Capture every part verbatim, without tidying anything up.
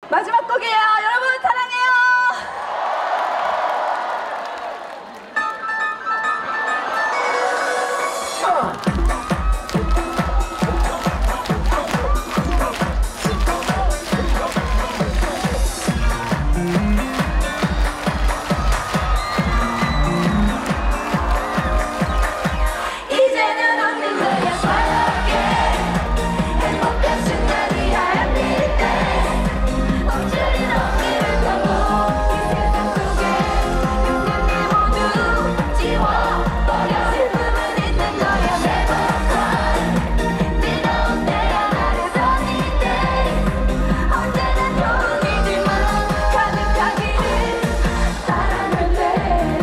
마지막 곡이에요. 여러분 사랑해요. 이제는 없는 거야 사랑해. 행복한 순간이야 everyday. 멈추는 어깨를 펴고 이 세상 속에 있는 모두 지워버려. 슬픔은 있는 거야 never cry. 뜨거운 때야 나를 sunny day. 언제나 좋은 일들만 가득하기를 바라면 돼.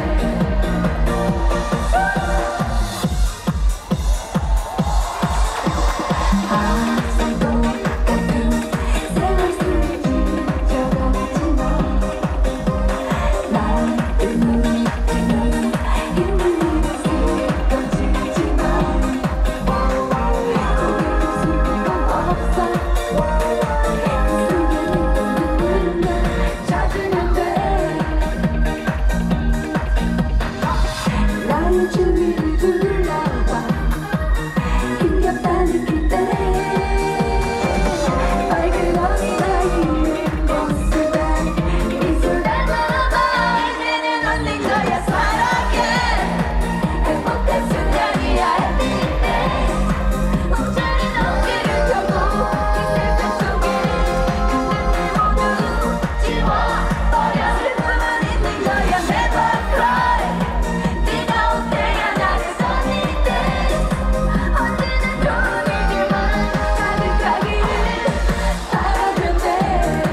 항상 똑같은 세월 속에 지쳐가지 너. 나를 느끼는 힘든 일은 쓰러지지 마. 고개를 숙일 건 없어. 그 속에 있는 눈물만 찾으면 돼. 나의 주위를 둘러봐. 힘겹다 느낄 때 밝은 어린아이의 모습에 미소 담아봐. 이제는 얻는 거야 사랑해. 행복한 순간이야 everyday. 멈추는 어깨를 펴고 이 세상 속에 있는 일 모두 지워버려. 슬픔은 있는 거야 never cry. 뜨거운 때야 나를 sunny day. 언제나 좋은 일들만 가득하기를 바라면 돼.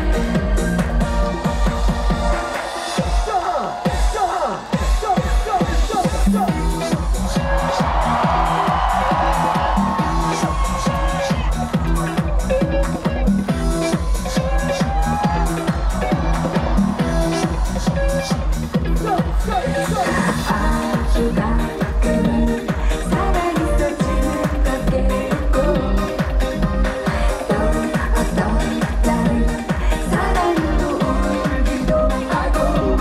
아주 가끔은 살아있어지는 것 같고 또 어떤 날은 사랑으로 울기도 하고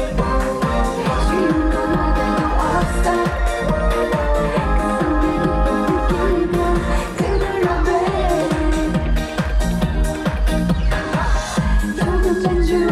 쉬운 건 하나도 없어. 그 속에 느끼며 그들로 돼. 조금 짠